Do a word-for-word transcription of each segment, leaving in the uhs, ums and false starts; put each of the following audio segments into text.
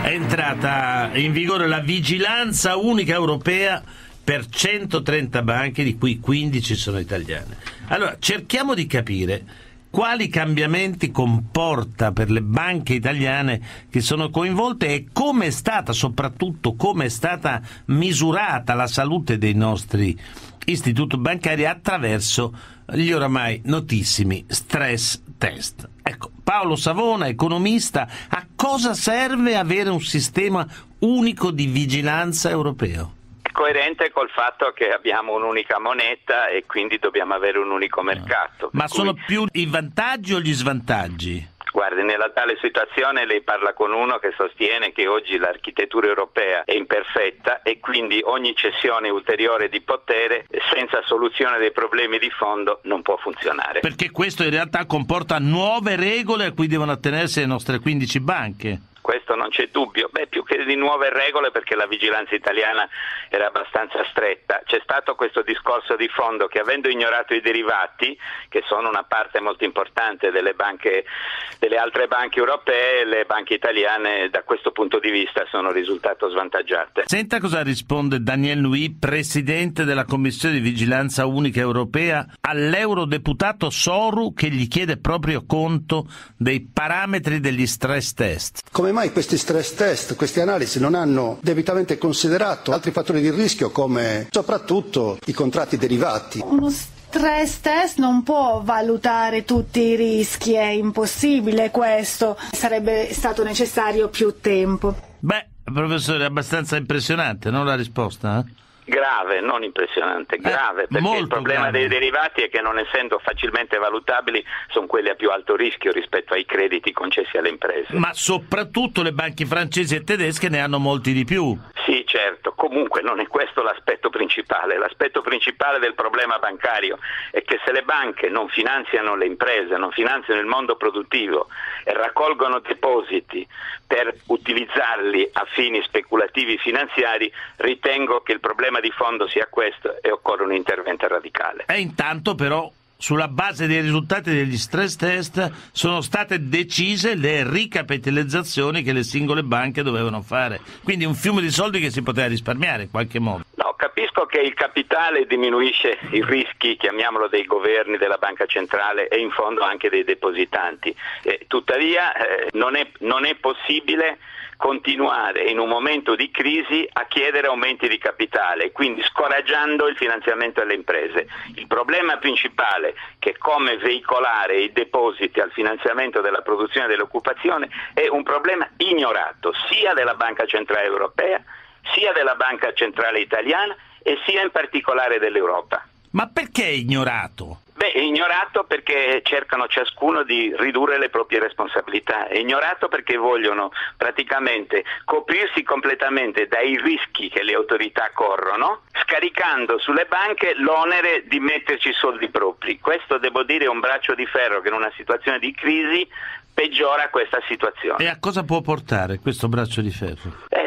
È entrata in vigore la vigilanza unica europea per centotrenta banche, di cui quindici sono italiane. Allora, cerchiamo di capire quali cambiamenti comporta per le banche italiane che sono coinvolte e come è stata, soprattutto, come è stata misurata la salute dei nostri istituti bancari attraverso gli oramai notissimi stress test. Ecco, Paolo Savona, economista, a cosa serve avere un sistema unico di vigilanza europeo? Coerente col fatto che abbiamo un'unica moneta e quindi dobbiamo avere un unico mercato. Ma sono cui... più i vantaggi o gli svantaggi? Guardi, nella tale situazione lei parla con uno che sostiene che oggi l'architettura europea è imperfetta e quindi ogni cessione ulteriore di potere senza soluzione dei problemi di fondo non può funzionare. Perché questo in realtà comporta nuove regole a cui devono attenersi le nostre quindici banche. Questo non c'è dubbio, beh, più che di nuove regole, perché la vigilanza italiana era abbastanza stretta. C'è stato questo discorso di fondo che, avendo ignorato i derivati, che sono una parte molto importante delle banche, delle altre banche europee, le banche italiane da questo punto di vista sono risultate svantaggiate. Senta cosa risponde Daniel Nui, presidente della Commissione di Vigilanza Unica Europea, all'eurodeputato Soru, che gli chiede proprio conto dei parametri degli stress test. Come mai questi stress test, queste analisi non hanno debitamente considerato altri fattori di rischio come soprattutto i contratti derivati? Uno stress test non può valutare tutti i rischi, è impossibile questo, sarebbe stato necessario più tempo. Beh, professore, è abbastanza impressionante, non la risposta? Eh? Grave, non impressionante, grave, eh, perché il problema grave. dei derivati è che, non essendo facilmente valutabili, sono quelli a più alto rischio rispetto ai crediti concessi alle imprese. Ma soprattutto le banche francesi e tedesche ne hanno molti di più. Sì, certo, comunque non è questo l'aspetto principale. L'aspetto principale del problema bancario è che se le banche non finanziano le imprese, non finanziano il mondo produttivo e raccolgono depositi per utilizzarli a fini speculativi finanziari, ritengo che il problema di fondo sia questo e occorre un intervento radicale. E intanto però, sulla base dei risultati degli stress test, sono state decise le ricapitalizzazioni che le singole banche dovevano fare. Quindi un fiume di soldi che si poteva risparmiare in qualche modo. No, capisco che il capitale diminuisce i rischi, chiamiamolo, dei governi, della banca centrale e in fondo anche dei depositanti. Eh, tuttavia eh, non è, non è possibile continuare in un momento di crisi a chiedere aumenti di capitale, quindi scoraggiando il finanziamento alle imprese. Il problema principale, che è come veicolare i depositi al finanziamento della produzione e dell'occupazione, è un problema ignorato sia della Banca Centrale Europea, sia della Banca Centrale Italiana e sia in particolare dell'Europa. Ma perché è ignorato? Beh, è ignorato perché cercano ciascuno di ridurre le proprie responsabilità, è ignorato perché vogliono praticamente coprirsi completamente dai rischi che le autorità corrono, scaricando sulle banche l'onere di metterci soldi propri. Questo, devo dire, è un braccio di ferro che in una situazione di crisi peggiora questa situazione. E a cosa può portare questo braccio di ferro? Eh,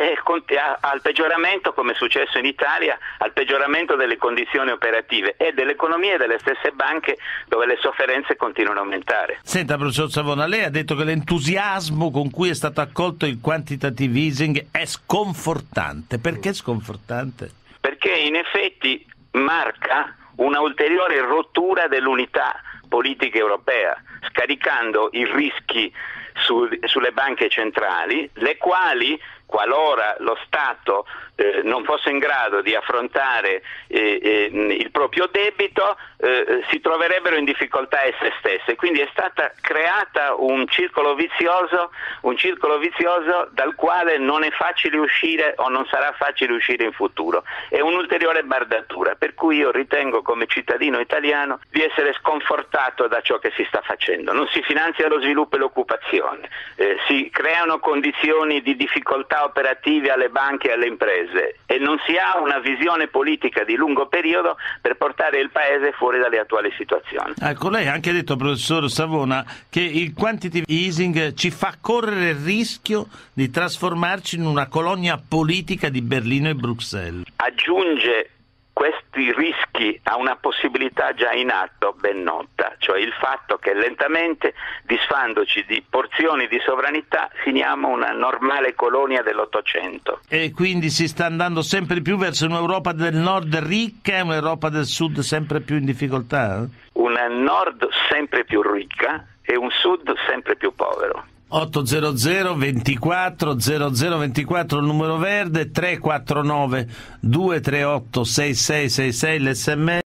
al peggioramento, come è successo in Italia, al peggioramento delle condizioni operative e dell'economia e delle stesse banche, dove le sofferenze continuano a aumentare. Senta, professor Savona, lei ha detto che l'entusiasmo con cui è stato accolto il quantitative easing è sconfortante. Perché sconfortante? Perché in effetti marca una ulteriore rottura dell'unità politica europea, scaricando i rischi su, sulle banche centrali, le quali, qualora lo Stato eh, non fosse in grado di affrontare eh, eh, il proprio debito, eh, si troverebbero in difficoltà esse stesse. Quindi è stata creata un circolo vizioso, un circolo vizioso dal quale non è facile uscire o non sarà facile uscire in futuro. È un'ulteriore bardatura, per cui io ritengo, come cittadino italiano, di essere sconfortato da ciò che si sta facendo. Non si finanzia lo sviluppo e l'occupazione, eh, si creano condizioni di difficoltà operative alle banche e alle imprese e non si ha una visione politica di lungo periodo per portare il Paese fuori dalle attuali situazioni. Ecco, lei ha anche detto, professor Savona, che il quantitative easing ci fa correre il rischio di trasformarci in una colonia politica di Berlino e Bruxelles. Aggiunge questi rischi ha una possibilità già in atto ben nota, cioè il fatto che lentamente, disfandoci di porzioni di sovranità, finiamo una normale colonia dell'Ottocento. E quindi si sta andando sempre più verso un'Europa del nord ricca e un'Europa del sud sempre più in difficoltà? Una nord sempre più ricca e un sud sempre più povero. ottocento ventiquattro zero zero ventiquattro il numero verde, tre quattro nove due tre otto sei sei sei sei l'esse emme